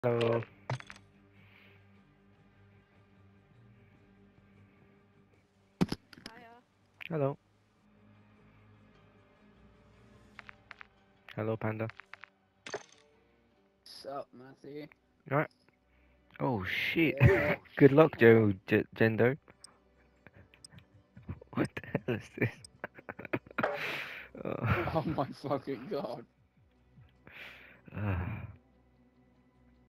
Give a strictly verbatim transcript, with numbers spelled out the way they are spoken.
Hello. Hiya. Hello. Hello, Panda. Sup, Matthew? Alright. Oh shit. Yeah. Good luck, Hold Joe. on. J Gendo. What the hell is this? uh, Oh my fucking god.